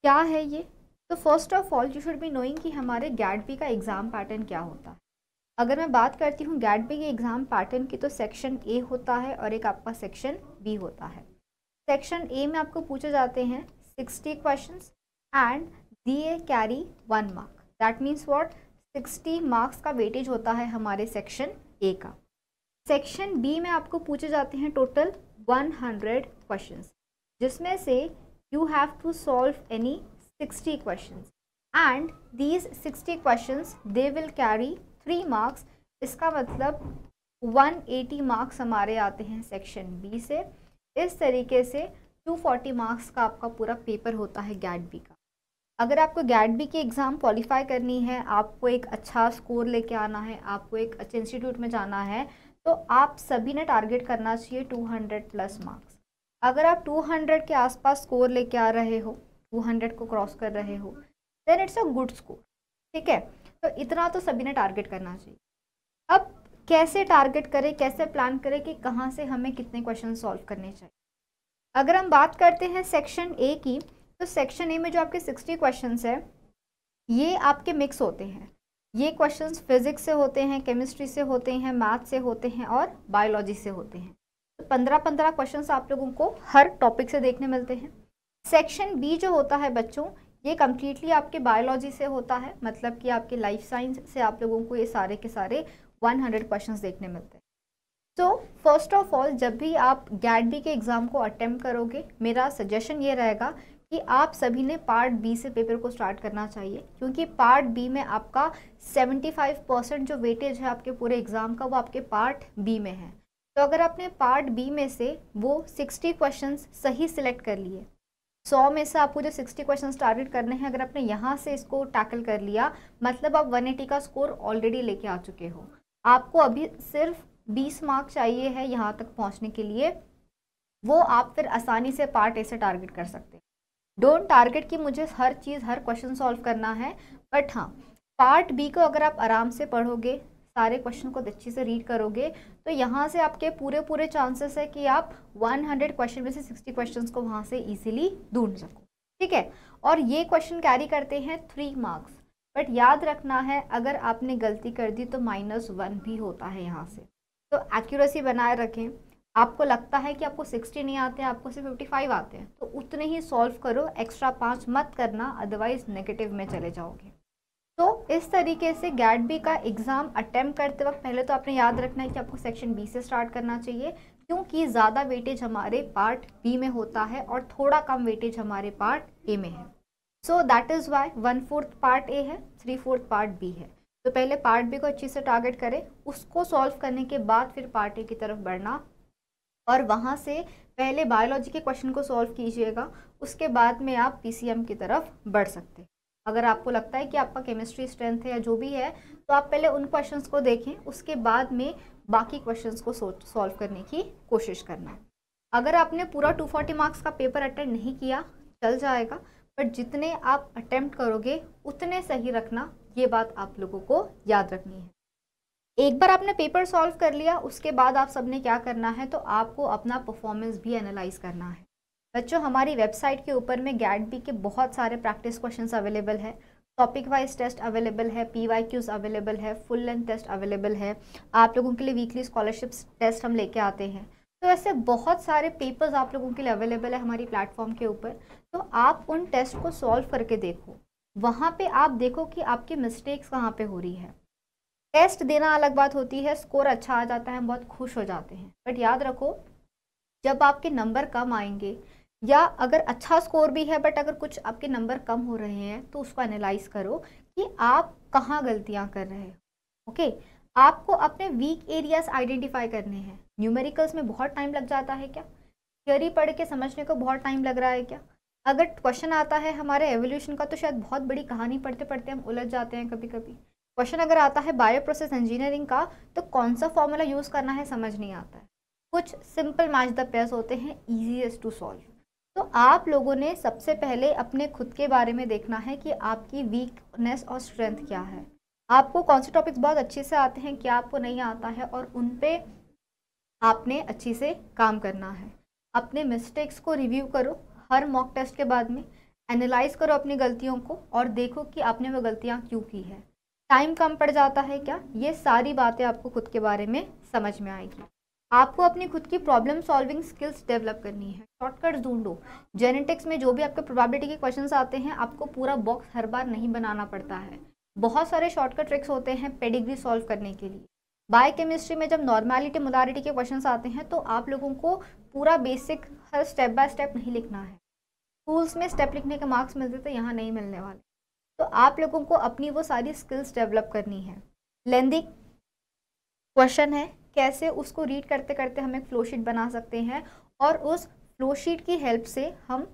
क्या है ये? तो first of all you should be knowing कि हमारे गैट बी का एग्ज़ाम पैटर्न क्या होता है। अगर मैं बात करती हूँ गैट बी के एग्ज़ाम पैटर्न की, तो सेक्शन ए होता है और एक आपका सेक्शन बी होता है। सेक्शन ए में आपको पूछे जाते हैं 60 क्वेश्चंस एंड दिए carry 1 mark. That means what, 60 marks का वेटेज होता है हमारे सेक्शन ए का। सेक्शन बी में आपको पूछे जाते हैं टोटल 100 क्वेश्चंस, जिसमें से you have to solve any 60 questions and these 60 questions they will carry 3 marks। इसका मतलब 180 मार्क्स हमारे आते हैं सेक्शन बी से। इस तरीके से 240 मार्क्स का आपका पूरा पेपर होता है गैट बी का। अगर आपको गैट बी की एग्ज़ाम क्वालिफाई करनी है, आपको एक अच्छा स्कोर लेके आना है, आपको एक अच्छे इंस्टीट्यूट में जाना है, तो आप सभी ने टारगेट करना चाहिए 200 प्लस मार्क्स। अगर आप 200 के आसपास स्कोर लेके आ रहे हो, 200 को क्रॉस कर रहे हो, then it's a good score. ठीक है, तो इतना तो सभी ने टारगेट करना चाहिए। अब कैसे टारगेट करें, कैसे प्लान करें कि कहाँ से हमें कितने क्वेश्चन सॉल्व करने चाहिए। अगर हम बात करते हैं सेक्शन ए की, तो सेक्शन ए में जो आपके 60 क्वेश्चंस है, ये आपके मिक्स होते हैं। ये क्वेश्चंस फिजिक्स से होते हैं, केमिस्ट्री से होते हैं, मैथ से होते हैं और बायोलॉजी से होते हैं। तो 15-15 क्वेश्चंस आप लोगों को हर टॉपिक से देखने मिलते हैं। सेक्शन बी जो होता है बच्चों, ये कम्प्लीटली आपके बायोलॉजी से होता है, मतलब कि आपके लाइफ साइंस से आप लोगों को ये सारे के सारे 100 क्वेश्चंस देखने मिलते हैं। तो फर्स्ट ऑफ ऑल, जब भी आप गैट बी के एग्ज़ाम को अटेम्प्ट करोगे, मेरा सजेशन ये रहेगा कि आप सभी ने पार्ट बी से पेपर को स्टार्ट करना चाहिए, क्योंकि पार्ट बी में आपका 75% जो वेटेज है आपके पूरे एग्ज़ाम का, वो आपके पार्ट बी में है। तो अगर आपने पार्ट बी में से वो 60 क्वेश्चंस सही सिलेक्ट कर लिए, 100 में से आपको जो 60 क्वेश्चन टारगेट करने हैं, अगर आपने यहाँ से इसको टैकल कर लिया, मतलब आप 180 का स्कोर ऑलरेडी लेके आ चुके हो। आपको अभी सिर्फ 20 मार्क चाहिए है यहाँ तक पहुँचने के लिए, वो आप फिर आसानी से पार्ट ए से टारगेट कर सकते हैं। डोंट टारगेट कि मुझे हर चीज़, हर क्वेश्चन सॉल्व करना है, बट हाँ, पार्ट बी को अगर आप आराम से पढ़ोगे, सारे क्वेश्चन को अच्छे से रीड करोगे, तो यहाँ से आपके पूरे चांसेस है कि आप 100 क्वेश्चन में से 60 क्वेश्चंस को वहाँ से इजीली ढूंढ सको। ठीक है, और ये क्वेश्चन कैरी करते हैं 3 मार्क्स। बट याद रखना है, अगर आपने गलती कर दी तो -1 भी होता है यहाँ से। तो एक्यूरेसी बनाए रखें। आपको लगता है कि आपको 60 नहीं आते हैं, आपको सिर्फ 55 आते हैं, तो उतने ही सॉल्व करो, एक्स्ट्रा 5 मत करना, अदरवाइज नेगेटिव में चले जाओगे। तो इस तरीके से गैट बी का एग्ज़ाम अटेम्प्ट करते वक्त पहले तो आपने याद रखना है कि आपको सेक्शन बी से स्टार्ट करना चाहिए, क्योंकि ज़्यादा वेटेज हमारे पार्ट बी में होता है और थोड़ा कम वेटेज हमारे पार्ट ए में है। So that is why 1/4 part A है, 3/4 पार्ट बी है। तो पहले पार्ट बी को अच्छी से टारगेट करें, उसको सॉल्व करने के बाद फिर पार्ट ए की तरफ बढ़ना, और वहाँ से पहले बायोलॉजी के क्वेश्चन को सॉल्व कीजिएगा, उसके बाद में आप पीसीएम की तरफ बढ़ सकते हैं। अगर आपको लगता है कि आपका केमिस्ट्री स्ट्रेंथ है या जो भी है, तो आप पहले उन क्वेश्चंस को देखें, उसके बाद में बाकी क्वेश्चंस को सॉल्व करने की कोशिश करना है। अगर आपने पूरा 240 मार्क्स का पेपर अटेंड नहीं किया, चल जाएगा, बट जितने आप अटेम्प्ट करोगे उतने सही रखना, ये बात आप लोगों को याद रखनी है। एक बार आपने पेपर सॉल्व कर लिया, उसके बाद आप सबने क्या करना है, तो आपको अपना परफॉर्मेंस भी एनालाइज करना है। बच्चों, हमारी वेबसाइट के ऊपर में गैट बी के बहुत सारे प्रैक्टिस क्वेश्चंस अवेलेबल है, टॉपिक वाइज टेस्ट अवेलेबल है, PYQs अवेलेबल है, फुल लेंथ टेस्ट अवेलेबल है। आप लोगों के लिए वीकली स्कॉलरशिप्स टेस्ट हम लेके आते हैं। तो ऐसे बहुत सारे पेपर्स आप लोगों के लिए अवेलेबल है हमारी प्लेटफॉर्म के ऊपर। तो आप उन टेस्ट को सॉल्व करके देखो, वहाँ पे आप देखो कि आपकी मिस्टेक्स कहाँ पे हो रही है। टेस्ट देना अलग बात होती है, स्कोर अच्छा आ जाता है, हम बहुत खुश हो जाते हैं, बट याद रखो, जब आपके नंबर कम आएंगे, या अगर अच्छा स्कोर भी है बट अगर कुछ आपके नंबर कम हो रहे हैं, तो उसको एनालाइज करो कि आप कहाँ गलतियाँ कर रहे हो। ओके, आपको अपने वीक एरियाज आइडेंटिफाई करने हैं। न्यूमेरिकल्स में बहुत टाइम लग जाता है क्या? थ्योरी पढ़ के समझने को बहुत टाइम लग रहा है क्या? अगर क्वेश्चन आता है हमारे एवोल्यूशन का, तो शायद बहुत बड़ी कहानी पढ़ते पढ़ते हम उलझ जाते हैं कभी कभी। क्वेश्चन अगर आता है बायो प्रोसेस इंजीनियरिंग का, तो कौन सा फॉर्मूला यूज़ करना है समझ नहीं आता है। कुछ सिंपल मैच द पेयर्स होते हैं, ईजीएस्ट टू सॉल्व। तो आप लोगों ने सबसे पहले अपने खुद के बारे में देखना है कि आपकी वीकनेस और स्ट्रेंथ क्या है, आपको कौन से टॉपिक्स बहुत अच्छे से आते हैं, क्या आपको नहीं आता है, और उन पे आपने अच्छे से काम करना है। अपने मिस्टेक्स को रिव्यू करो हर मॉक टेस्ट के बाद में, एनालाइज करो अपनी गलतियों को और देखो कि आपने वो गलतियाँ क्यों की है। टाइम कम पड़ जाता है क्या, ये सारी बातें आपको खुद के बारे में समझ में आएगी। आपको अपनी खुद की प्रॉब्लम सॉल्विंग स्किल्स डेवलप करनी है। शॉर्टकट्स ढूंढो। जेनेटिक्स में जो भी आपके प्रोबेबिलिटी के क्वेश्चंस आते हैं, आपको पूरा बॉक्स हर बार नहीं बनाना पड़ता है। बहुत सारे शॉर्टकट ट्रिक्स होते हैं पेडिग्री सॉल्व करने के लिए। बायोकेमिस्ट्री में जब नॉर्मेलिटी मोलारिटी के क्वेश्चंस आते हैं तो आप लोगों को पूरा बेसिक हर स्टेप बाय स्टेप नहीं लिखना है। स्कूल्स में स्टेप लिखने के मार्क्स मिलते थे, यहाँ नहीं मिलने वाले। तो आप लोगों को अपनी वो सारी स्किल्स डेवलप करनी है। लेंदी क्वेश्चन है, कैसे उसको रीड करते करते हम एक फ्लो शीट बना सकते हैं और उस फ्लो शीट की हेल्प से हम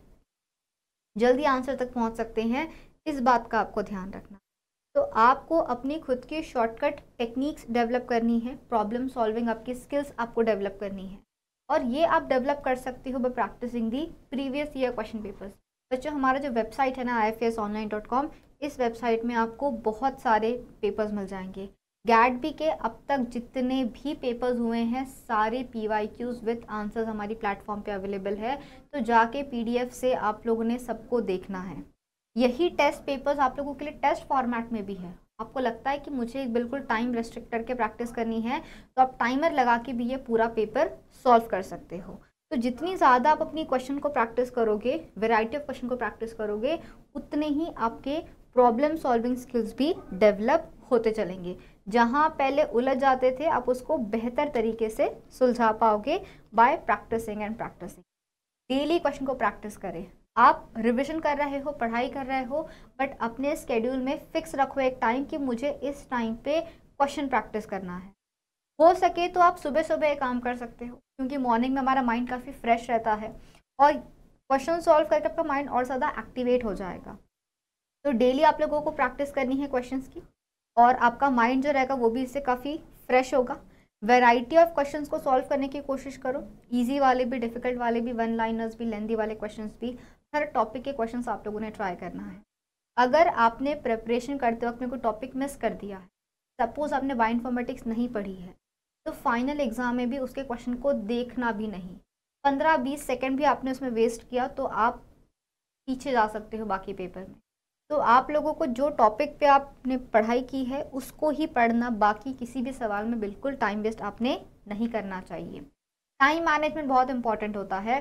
जल्दी आंसर तक पहुंच सकते हैं, इस बात का आपको ध्यान रखना। तो आपको अपनी खुद की शॉर्टकट टेक्निक्स डेवलप करनी है, प्रॉब्लम सॉल्विंग आपकी स्किल्स आपको डेवलप करनी है और ये आप डेवलप कर सकते हो by practising the previous year question papers. बच्चों, हमारा जो वेबसाइट है ना ifasonline.com, इस वेबसाइट में आपको बहुत सारे पेपर्स मिल जाएंगे। गैडबी के अब तक जितने भी पेपर्स हुए हैं सारे PYQs विथ आंसर्स हमारी प्लेटफॉर्म पे अवेलेबल है, तो जाके PDF से आप लोगों ने सबको देखना है। यही टेस्ट पेपर्स आप लोगों के लिए टेस्ट फॉर्मेट में भी है। आपको लगता है कि मुझे बिल्कुल टाइम रेस्ट्रिक्ट करके प्रैक्टिस करनी है, तो आप टाइमर लगा के भी ये पूरा पेपर सॉल्व कर सकते हो। तो जितनी ज़्यादा आप अपनी क्वेश्चन को प्रैक्टिस करोगे, वैरायटी ऑफ क्वेश्चन को प्रैक्टिस करोगे, उतने ही आपके प्रॉब्लम सॉल्विंग स्किल्स भी डेवलप होते चलेंगे। जहाँ पहले उलझ जाते थे, आप उसको बेहतर तरीके से सुलझा पाओगे by practising and practising. Daily question को प्रैक्टिस करें। आप रिविजन कर रहे हो, पढ़ाई कर रहे हो, बट अपने स्केड्यूल में फिक्स रखो एक टाइम कि मुझे इस टाइम पे क्वेश्चन प्रैक्टिस करना है। हो सके तो आप सुबह सुबह एक काम कर सकते हो, क्योंकि मॉर्निंग में हमारा माइंड काफ़ी फ्रेश रहता है और क्वेश्चन सॉल्व करके आपका माइंड और ज़्यादा एक्टिवेट हो जाएगा। तो डेली आप लोगों को प्रैक्टिस करनी है क्वेश्चंस की और आपका माइंड जो रहेगा वो भी इससे काफ़ी फ्रेश होगा। वैरायटी ऑफ क्वेश्चंस को सॉल्व करने की कोशिश करो, इजी वाले भी, डिफिकल्ट वाले भी, वन लाइनर्स भी, लेंदी वाले क्वेश्चंस भी, हर टॉपिक के क्वेश्चंस आप लोगों ने ट्राई करना है। अगर आपने प्रिपरेशन करते वक्त में कोई टॉपिक मिस कर दिया है, सपोज आपने बायोइन्फॉर्मेटिक्स नहीं पढ़ी है, तो फाइनल एग्जाम में भी उसके क्वेश्चन को देखना भी नहीं, 15-20 सेकेंड भी आपने उसमें वेस्ट किया तो आप पीछे जा सकते हो बाकी पेपर में। तो आप लोगों को जो टॉपिक पे आपने पढ़ाई की है उसको ही पढ़ना, बाकी किसी भी सवाल में बिल्कुल टाइम वेस्ट आपने नहीं करना चाहिए। टाइम मैनेजमेंट बहुत इंपॉर्टेंट होता है।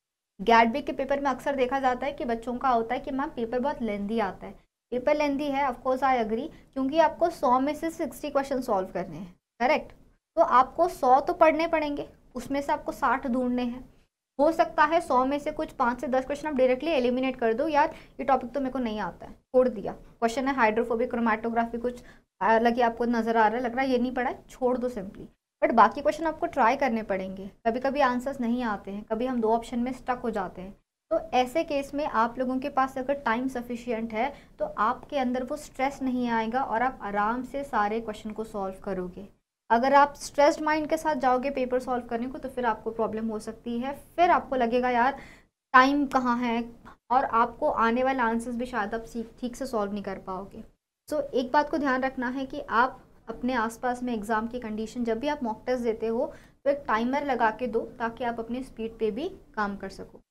गैडबी के पेपर में अक्सर देखा जाता है कि बच्चों का होता है कि मैम पेपर बहुत लेंदी आता है। पेपर लेंदी है, ऑफ कोर्स आई एग्री, क्योंकि आपको 100 में से 60 क्वेश्चन सॉल्व करने हैं, करेक्ट। तो आपको 100 तो पढ़ने पड़ेंगे, उसमें से आपको 60 ढूंढने हैं। हो सकता है 100 में से कुछ 5 से 10 क्वेश्चन आप डायरेक्टली एलिमिनेट कर दो, यार ये टॉपिक तो मेरे को नहीं आता है, छोड़ दिया। क्वेश्चन है हाइड्रोफोबिक क्रोमैटोग्राफी, कुछ अलग ही आपको नजर आ रहा है, लग रहा है ये नहीं पढ़ा है, छोड़ दो सिंपली। बट बाकी क्वेश्चन आपको ट्राई करने पड़ेंगे। कभी कभी आंसर्स नहीं आते हैं, कभी हम 2 ऑप्शन में स्टक हो जाते हैं। तो ऐसे केस में आप लोगों के पास अगर टाइम सफिशिएंट है तो आपके अंदर वो स्ट्रेस नहीं आएगा और आप आराम से सारे क्वेश्चन को सॉल्व करोगे। अगर आप स्ट्रेस्ड माइंड के साथ जाओगे पेपर सॉल्व करने को तो फिर आपको प्रॉब्लम हो सकती है। फिर आपको लगेगा यार टाइम कहाँ है, और आपको आने वाले आंसर्स भी शायद आप ठीक से सॉल्व नहीं कर पाओगे। सो एक बात को ध्यान रखना है कि आप अपने आसपास में एग्ज़ाम की कंडीशन, जब भी आप मॉक टेस्ट देते हो तो एक टाइमर लगा के दो, ताकि आप अपनी स्पीड पे भी काम कर सको।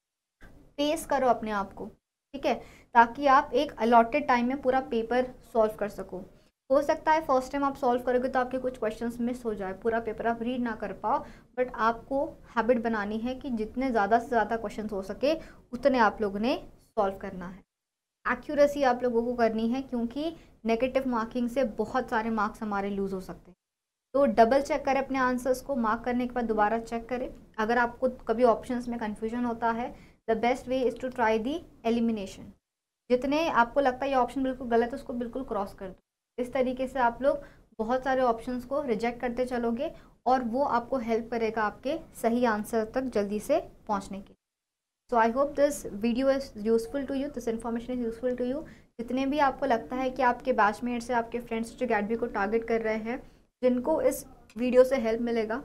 पेस करो अपने आप को, ठीक है, ताकि आप एक अलॉटेड टाइम में पूरा पेपर सॉल्व कर सको। हो सकता है फर्स्ट टाइम आप सॉल्व करोगे तो आपके कुछ क्वेश्चंस मिस हो जाए, पूरा पेपर आप रीड ना कर पाओ, बट आपको हैबिट बनानी है कि जितने ज़्यादा से ज़्यादा क्वेश्चंस हो सके उतने आप लोगों ने सॉल्व करना है। एक्यूरेसी आप लोगों को करनी है, क्योंकि नेगेटिव मार्किंग से बहुत सारे मार्क्स हमारे लूज़ हो सकते हैं। तो डबल चेक करें अपने आंसर्स को, मार्क करने के बाद दोबारा चेक करें। अगर आपको कभी ऑप्शंस में कन्फ्यूजन होता है, the best way is to try the elimination. जितने आपको लगता है ये ऑप्शन बिल्कुल गलत है उसको बिल्कुल क्रॉस कर दो। इस तरीके से आप लोग बहुत सारे ऑप्शंस को रिजेक्ट करते चलोगे और वो आपको हेल्प करेगा आपके सही आंसर तक जल्दी से पहुंचने के। So I hope this video is useful to you, this information is useful to you. जितने भी आपको लगता है कि आपके बैचमेट्स से, आपके फ्रेंड्स जो गैडबी को टारगेट कर रहे हैं, जिनको इस वीडियो से हेल्प मिलेगा,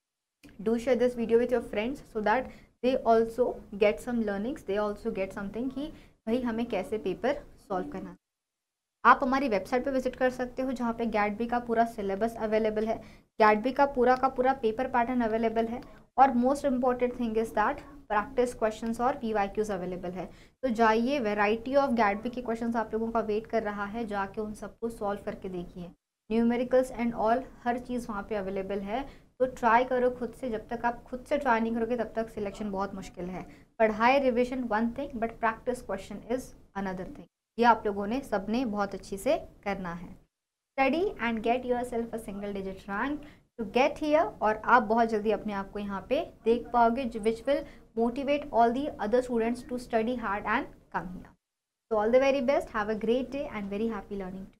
do share this video with your friends so that they also get some learnings, they also get something कि भाई हमें कैसे पेपर सॉल्व करना। आप हमारी वेबसाइट पे विजिट कर सकते हो, जहाँ पे गैडबी का पूरा सिलेबस अवेलेबल है, गैडबी का पूरा पेपर पैटर्न अवेलेबल है, और most important thing is that practice questions और PYQs अवेलेबल है। तो जाइए, वैरायटी ऑफ गैडबी के क्वेश्चंस आप लोगों का वेट कर रहा है, जाके उन सबको सॉल्व करके देखिए। न्यूमेरिकल्स एंड ऑल हर चीज़ वहाँ पे अवेलेबल है। तो ट्राई करो खुद से, जब तक आप खुद से ट्राई नहीं करोगे तब तक सिलेक्शन बहुत मुश्किल है। पढ़ाई revision one thing but practice question is another thing. ये आप लोगों ने सबने बहुत अच्छी से करना है। Study and get yourself a single digit rank to get here, और आप बहुत जल्दी अपने आप को यहाँ पे देख पाओगे, which will motivate all the other students to study hard and come here. So all the very best, have a great day and very happy learning.